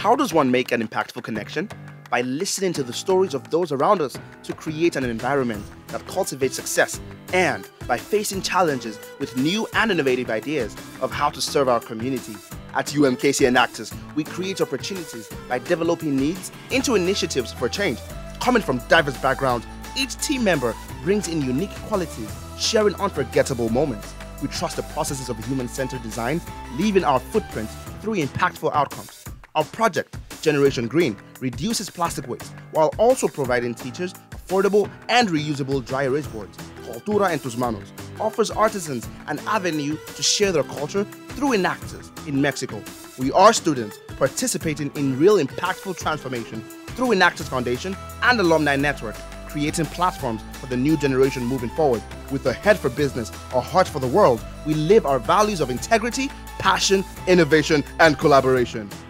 How does one make an impactful connection? By listening to the stories of those around us to create an environment that cultivates success, and by facing challenges with new and innovative ideas of how to serve our community. At UMKC Enactus, we create opportunities by developing needs into initiatives for change. Coming from diverse backgrounds, each team member brings in unique qualities, sharing unforgettable moments. We trust the processes of human-centered design, leaving our footprint through impactful outcomes. Our project, Generation Green, reduces plastic waste while also providing teachers affordable and reusable dry erase boards. Cultura en tus manos offers artisans an avenue to share their culture through Enactus in Mexico. We are students participating in real impactful transformation through Enactus Foundation and Alumni Network, creating platforms for the new generation moving forward. With a head for business, a heart for the world, we live our values of integrity, passion, innovation, and collaboration.